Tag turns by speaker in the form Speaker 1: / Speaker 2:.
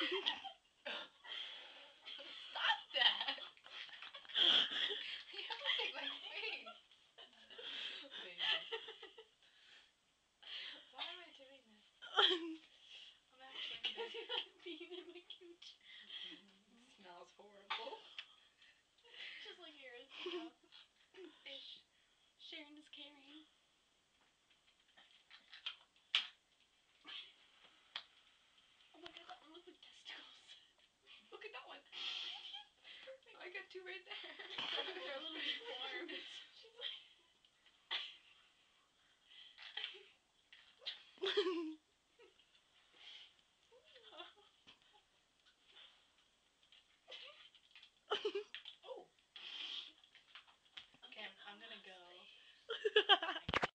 Speaker 1: Stop that! You have to take my face. Baby. Why am I doing this? I'm actually
Speaker 2: Because you're not peeing in my cooch.
Speaker 1: Smells horrible.
Speaker 2: Just like yours, you know. Ish. Sharing is caring. Oh my god, that one looks like testicles. Look at that one.
Speaker 1: I got two right there.
Speaker 2: They're a little deformed.